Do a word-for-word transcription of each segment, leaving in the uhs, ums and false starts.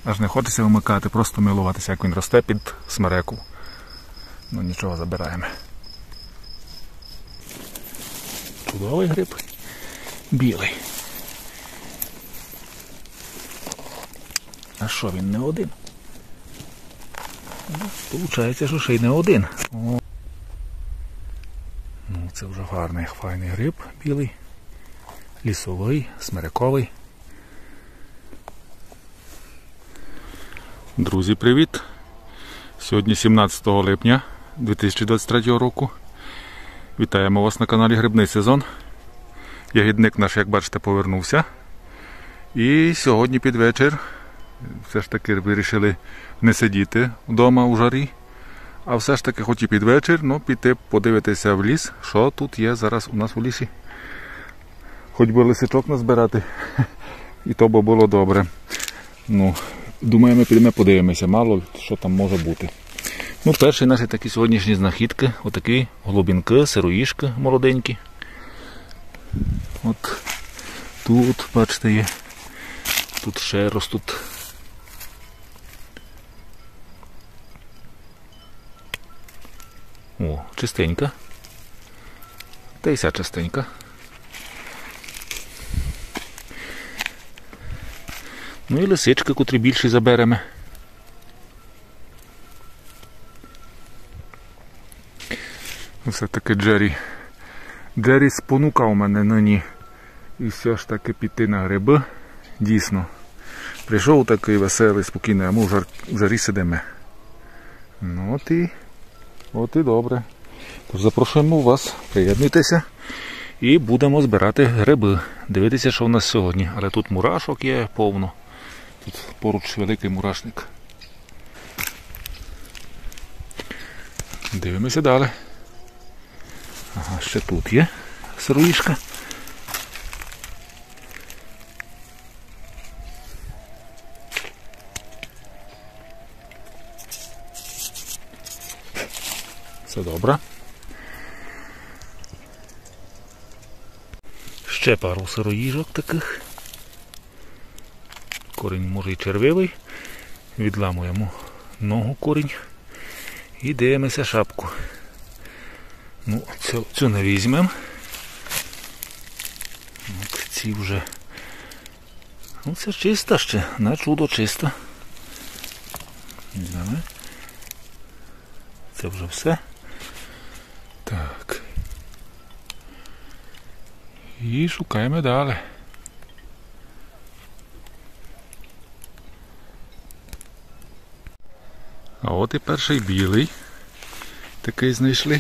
Аж не хочеться вимикати, просто милуватися, як він росте під смереку. Ну нічого, забираємо. Чудовий гриб. Білий. А що, він не один? Получається, що ще й не один. О. Ну, це вже гарний, файний гриб білий. Лісовий, смерековий. Друзі, привіт! Сьогодні сімнадцятого липня дві тисячі двадцять третього року. Вітаємо вас на каналі Грибний сезон. Ягідник наш, як бачите, повернувся. І сьогодні під вечір все ж таки вирішили не сидіти вдома у жарі, а все ж таки, хоч і під вечір, ну піти подивитися в ліс, що тут є зараз у нас у лісі. Хоч би лисичок назбирати, і то би було добре. Ну, думаю, ми підемо подивимося, мало що там може бути. Ну, перші наші такі сьогоднішні знахідки, отакі голубінки, сироїшки молоденькі. От тут, бачите, є. Тут ще ростуть. О, чистенька. Та й ся чистенька. Ну і лисички, котрі більші заберемо. Все-таки Джері. Джері спонукав мене нині. І все ж таки піти на гриби. Дійсно. Прийшов такий веселий, спокійний, а ми в жарі сидимо. Ну от і, от і добре. Тож запрошуємо вас, приєднуйтеся і будемо збирати гриби. Дивитися, що в нас сьогодні. Але тут мурашок є повно. Тут поруч великий мурашник. Дивимося далі. Ага, ще тут є сироїшка. Все добре. Ще пару сироїжок таких. Корінь може і червивий. Відламуємо ногу корінь. І дивимося шапку. Ну, цю, цю не візьмемо. От ці вже. Ну, це чиста ще, на чудо чиста. Візьмемо. Це вже все. Так. І шукаємо далі. А от і перший білий. Такий знайшли.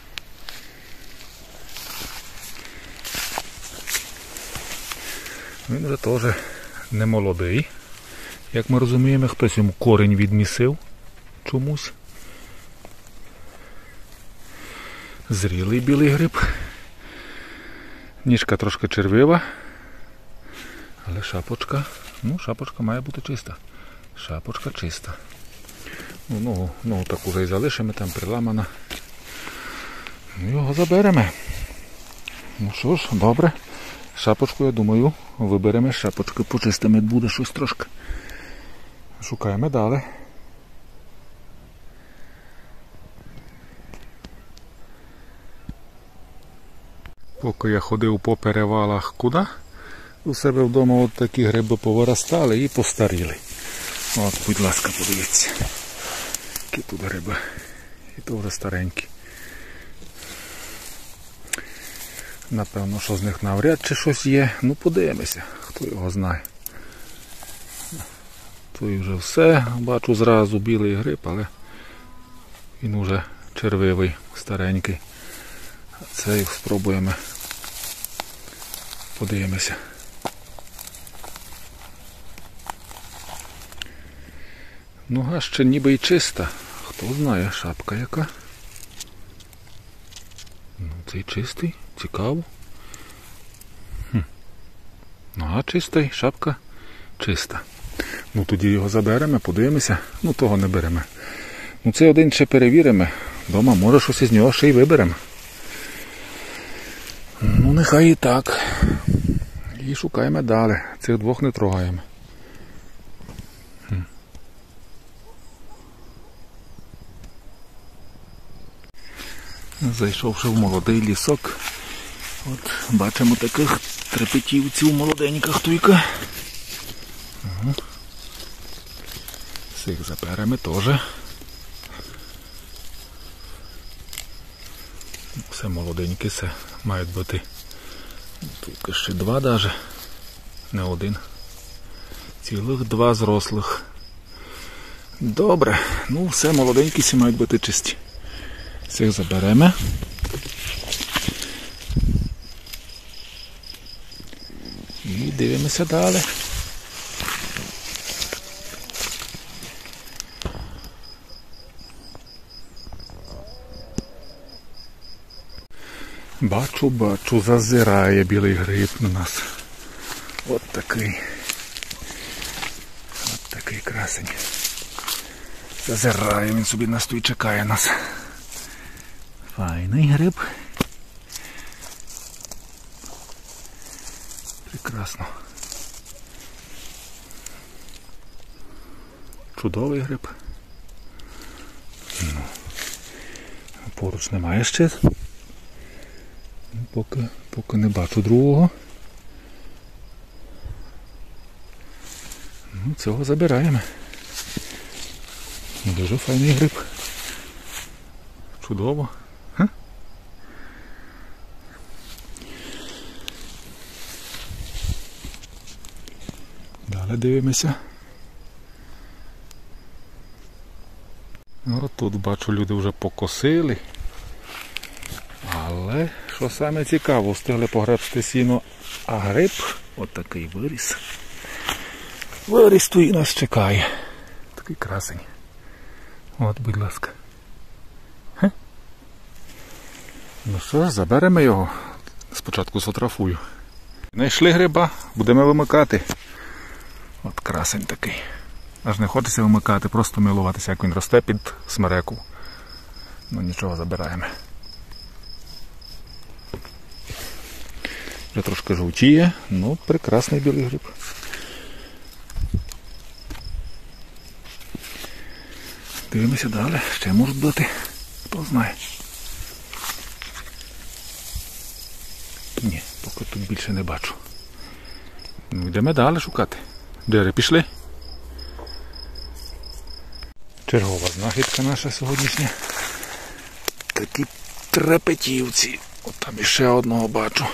Він вже теж не молодий. Як ми розуміємо, хтось йому корінь відмісив чомусь. Зрілий білий гриб. Ніжка трошки червива. Але шапочка, ну шапочка має бути чиста. Шапочка чиста. Ну, ногу, ногу так уже і залишимо, там приламана. Ну, його заберемо. Ну що ж, добре. Шапочку, я думаю, виберемо шапочку, почистимо, буде щось трошки. Шукаємо далі. Поки я ходив по перевалах куди? У себе вдома от такі гриби повиростали і постаріли. От, будь ласка, подивіться. Які тут гриби. І то вже старенькі. Напевно, що з них навряд чи щось є. Ну, подивимося, хто його знає. Той вже все. Бачу зразу білий гриб, але він уже червивий, старенький. А цей спробуємо. Подивимося. Нога ще ніби й чиста. Хто знає, шапка яка. Ну, цей чистий, цікаво. Хм. Нога чиста, шапка чиста. Ну, тоді його заберемо, подивимося. Ну, того не беремо. Ну, цей один ще перевіримо. Дома, може, щось із нього ще й виберемо. Ну, нехай і так. І шукаємо далі. Цих двох не трогаємо. Зайшовши в молодий лісок, от бачимо таких трепетівців молоденьких туйка. Угу. Цих заперемо теж. Все молоденькі, все мають бути. Тут ще два навіть, не один. Цілих два зрослих. Добре, ну все молоденькі, всі мають бути чисті. Цих заберемо. І дивимося далі. Бачу, бачу, зазирає білий гриб на нас. От такий. От такий красень. Зазирає, він собі нас тут чекає нас. Файний гриб. Прекрасно. Чудовий гриб. Ну, поруч немає ще. Поки, поки не бачу другого. Ну, цього забираємо. Дуже файний гриб. Чудово. Ха? Далі дивимося. От тут бачу, люди вже покосили. Але, що саме цікаво, встигли погребсти сіно, а гриб отакий виріс. Виріс тут і нас чекає. Такий красень. От, будь ласка. Хе? Ну що ж, заберемо його. Спочатку сфотографую. Знайшли гриба, будемо вимикати. От красень такий. Аж не хочеться вимикати, просто милуватися, як він росте під смереку. Ну нічого, забираємо. Вже трошки жовтіє, ну прекрасний білий гриб. Дивимося далі, ще можуть бути, хто знає. Ні, поки тут більше не бачу. Ну йдемо далі шукати. Дири пішли. Чергова знахідка наша сьогоднішня. Такі трепетівці. От там іще одного бачу.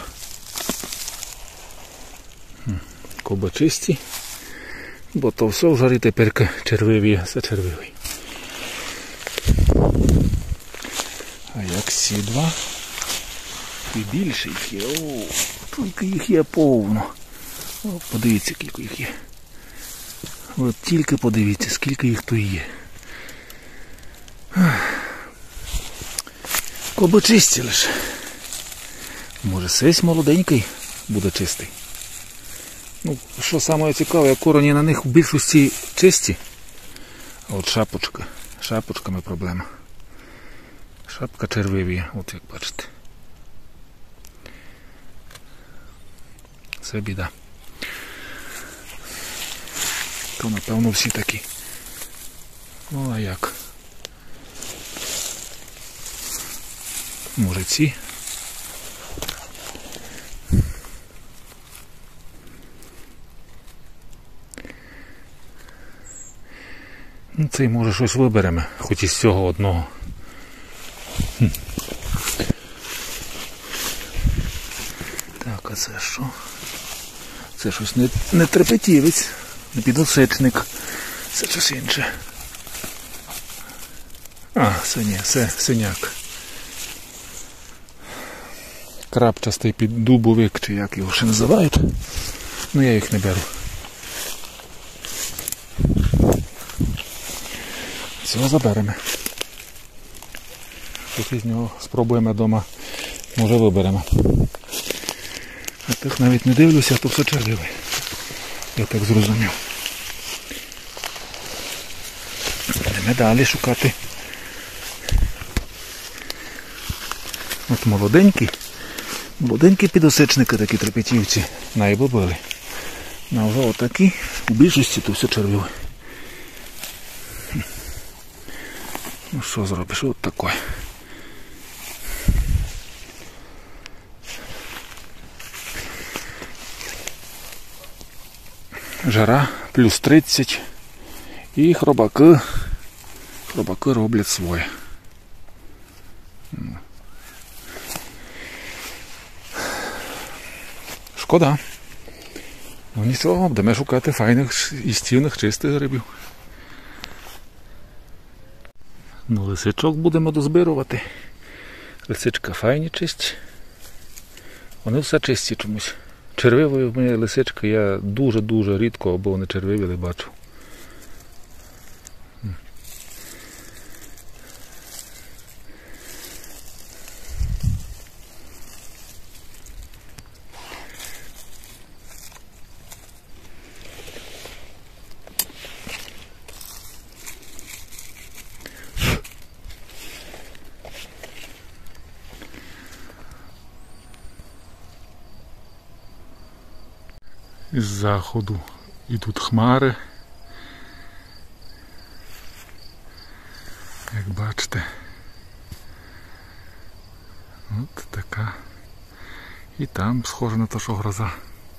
Коби чисті, бо то все в жарі тепер червиві, це червивий. А як ці два? І більше їх є, о, тільки їх є повно. О, подивіться, скільки їх є. От тільки подивіться, скільки їх тут є. Коби чисті лише. Може сесь молоденький буде чистий. Ну, що саме цікаве, корені на них в більшості чисті, а от шапочка, шапочками проблема. Шапка червиві, от як бачите. Це біда. То напевно всі такі. Ну а як? Може ці? Ну, цей може щось виберемо, хоч із цього одного. Хм. Так, а це що? Це щось не, не трепетівець, не підосичник. Це щось інше. А, це ні, це синяк. Крапчастий піддубовик, чи як його ще називають. Ну я їх не беру. Цього заберемо. Щось з нього спробуємо вдома, може виберемо. А тих навіть не дивлюся, то все червивий. Я так зрозумів. Йдемо далі шукати. От молоденькі. Молоденькі підосичники, такі трепетівці, найбобили. А вже отакі, у більшості то все червиве. Ну що зробиш, от таке. жара, плюс тридцять. І хробаки, хробаки роблять своє. Шкода. Ну нічого, будемо шукати файних, істівних, чистих грибів. Ну, лисичок будемо дозбирувати. Лисичка файні чисті. Вони все чисті чомусь. Червивої в мене лисички я дуже-дуже рідко, або вони червиві, не бачу. Із заходу йдуть хмари, як бачите, от така, і там схоже на те, що гроза.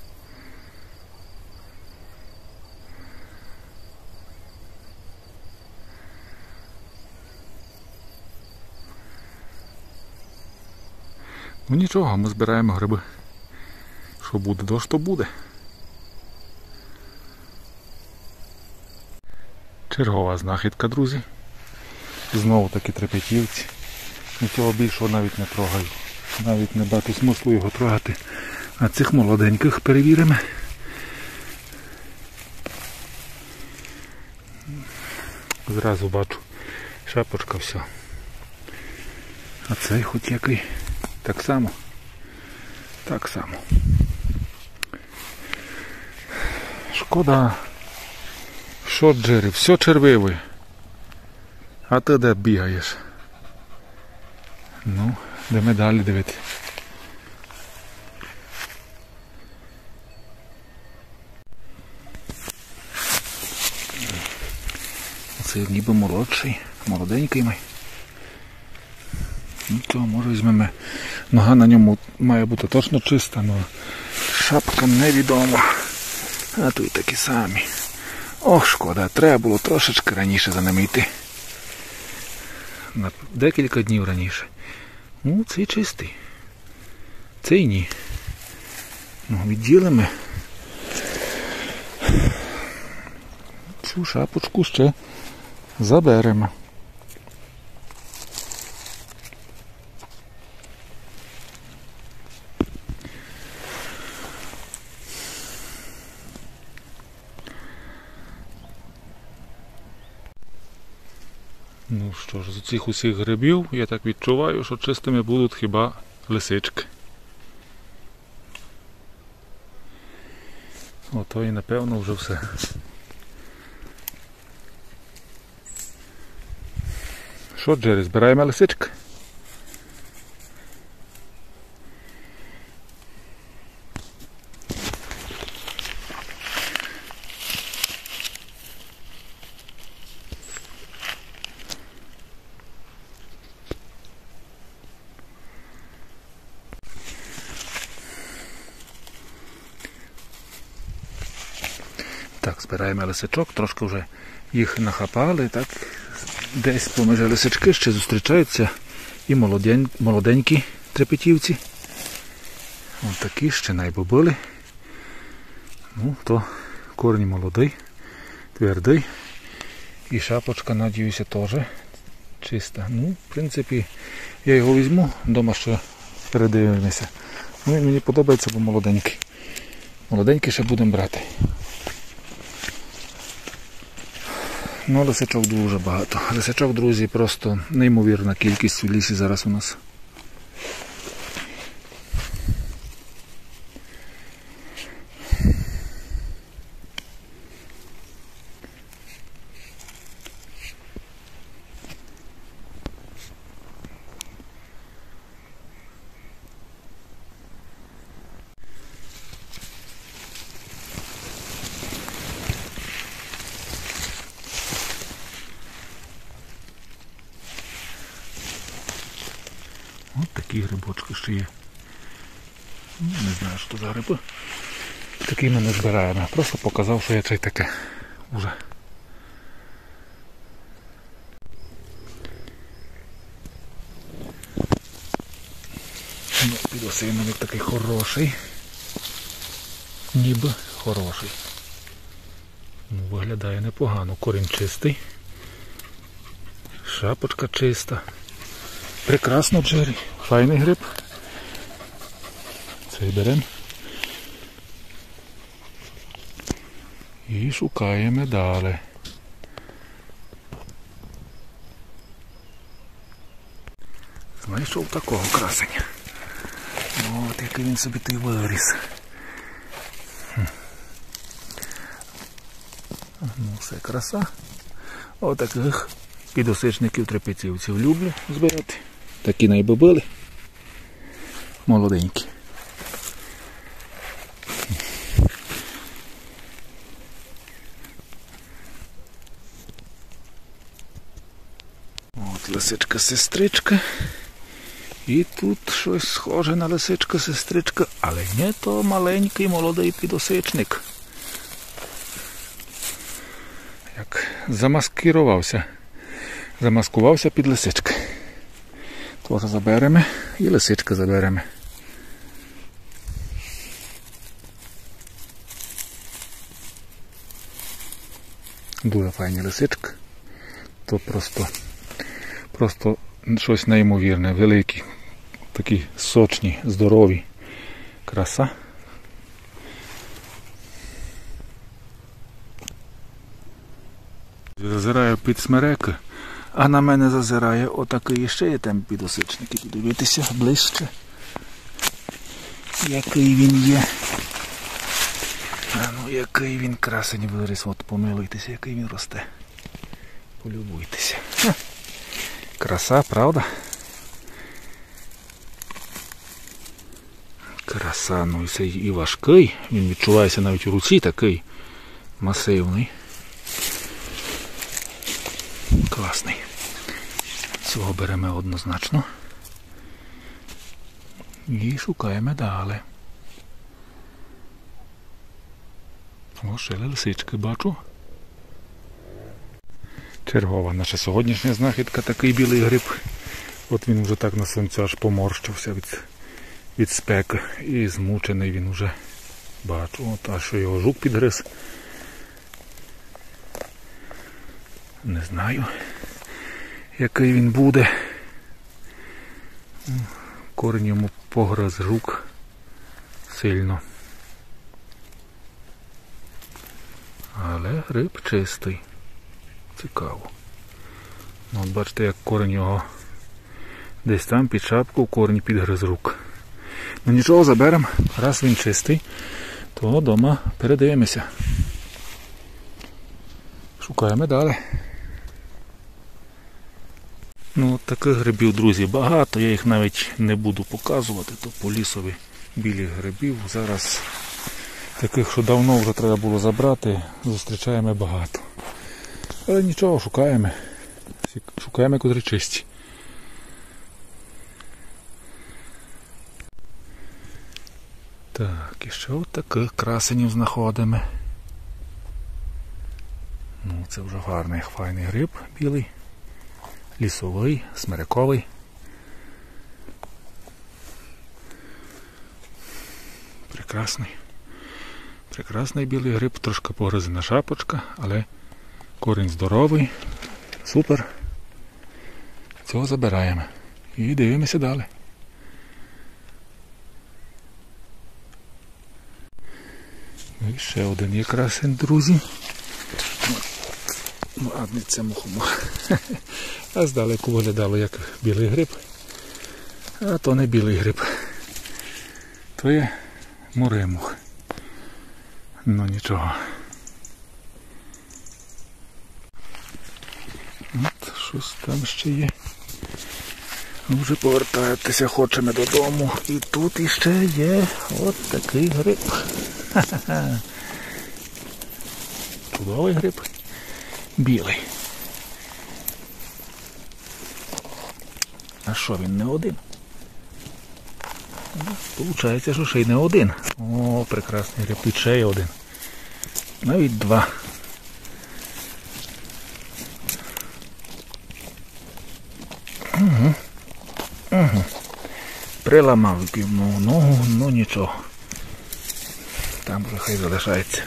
Ну нічого, ми збираємо гриби, що буде, дощ, то буде. Чергова знахідка, друзі. Знову таки трепетівці. Нічого більшого навіть не трогаю. Навіть не бачу смислу його трогати. А цих молоденьких перевіримо. Зразу бачу. Шапочка, все. А цей хоч який. Так само. Так само. Шкода. Що, Джері, все червиве. А ти де бігаєш? Ну, йдемо далі дивитися. Це ніби молодший, молоденький май. Ну то, може візьмемо. Нога на ньому має бути точно чиста, але шапка невідома. А тут такі самі. Ох, шкода, треба було трошечки раніше за ними йти. На декілька днів раніше. Ну, цей чистий. Цей ні. Ну, відділимо. Цю шапочку ще заберемо. Ну що ж, з цих усіх грибів я так відчуваю, що чистими будуть хіба лисички. Ото і напевно вже все. Що, Джері, збираємо лисички? Так, збираємо лисичок, трошки вже їх нахапали, так, десь поміж лисички ще зустрічаються і молодень, молоденькі трепетівці. Ось такі ще найбобили. Ну, то корінь молодий, твердий. І шапочка, надіюся, теж чиста. Ну, в принципі, я його візьму, вдома ще передивимося. Ну, і мені подобається, бо молоденький. Молоденький ще будемо брати. Ну, лисичок дуже багато. Лисичок, друзі, просто неймовірна кількість в лісі зараз у нас. Ось такі грибочки ще є. Не знаю, що за гриби. такий ми не збираємо. Просто показав, що я це таке вже. Ну, підосиновик такий хороший. Ніби хороший. Ну, виглядає непогано. Корінь чистий. Шапочка чиста. Прекрасно, Джері. Файний гриб. Цей беремо. І шукаємо далі. Знайшов такого красення. От який він собі той виріс. Ну, все краса. Отаких підосичників трапецівців люблю збирати. Такі найбобили. Молоденькі. От лисичка-сестричка. І тут щось схоже на лисичка-сестричка, але не то маленький молодий підосичник. Як замаскирувався. Замаскувався під лисички. Тоже заберемо і лисичка заберемо. Дуже файні лисички. То просто, просто щось неймовірне, великі, такі сочні, здорові. Краса. Зазираю під смереки, а на мене зазирає отакий ще є там підосичник. І дивитися ближче, який він є. А ну який він красень виріс, от помилуйтеся, який він росте. Полюбуйтеся. Ха. Краса, правда? Краса, ну і цей і важкий, він відчувається навіть у руці такий масивний. Класний. Цього беремо однозначно. І шукаємо далі. О, ще лисички бачу. Чергова наша сьогоднішня знахідка, такий білий гриб. От він вже так на сонці аж поморщився від, від спеки. І змучений він уже. Бачу, от, а що його жук підгриз. Не знаю, який він буде. Корінь йому погриз жук сильно. Але гриб чистий. Цікаво. Ну, от бачите, як корінь його десь там під шапку, корінь підгриз рук. Ну нічого, заберемо. Раз він чистий, то вдома передивимося. Шукаємо далі. Ну, от таких грибів, друзі, багато. Я їх навіть не буду показувати. То по лісові білих грибів. Зараз таких, що давно вже треба було забрати, зустрічаємо багато. Але нічого, шукаємо. Шукаємо, котрі чисті. Так, і ще от таких красенів знаходимо. Ну, це вже гарний, файний гриб білий. Лісовий, смириковий. Прекрасний. Прекрасний білий гриб, трошки погризена шапочка, але корінь здоровий. Супер. Цього забираємо. І дивимося далі. І ще один є красень, друзі. Ладно, це мухомор. А здалеку виглядало як білий гриб. А то не білий гриб. То є муримух. Ну нічого. От, щось там ще є. Вже повертатися хочемо додому. І тут іще є от такий гриб. Ха-ха-ха. Чудовий гриб. Білий. А що, він не один? Получається, що ще й не один. О, прекрасний гриб, тут ще й один. Навіть два. Угу. Угу. Приламав півну ногу, ну нічого. Там вже хай залишається.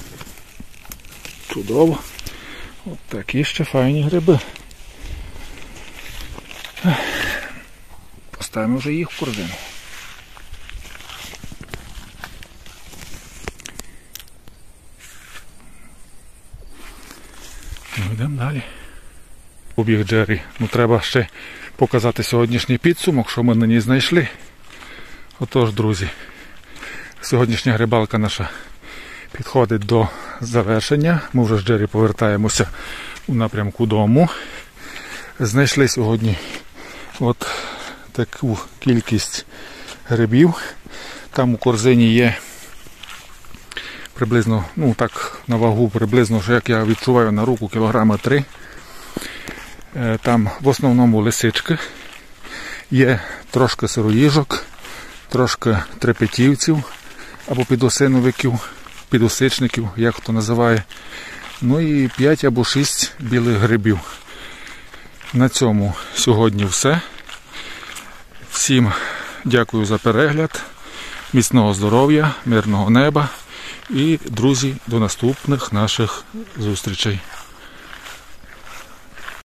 Чудово. От такі ще файні гриби. Поставимо вже їх в корзину. Ну, йдемо далі. Побіг Джері. Ну, треба ще показати сьогоднішній підсумок, що ми на ній знайшли. Отож, друзі, сьогоднішня грибалка наша підходить до завершення. Ми вже з Джері повертаємося у напрямку дому. Знайшли сьогодні от таку кількість грибів. Там у корзині є приблизно, ну так, на вагу приблизно, що як я відчуваю на руку, кілограма три. Там в основному лисички, є трошки сироїжок, трошки трепетівців або підосиновиків, підосичників, як хто називає. Ну і п'ять або шість білих грибів. На цьому сьогодні все. Всім дякую за перегляд, міцного здоров'я, мирного неба і, друзі, до наступних наших зустрічей.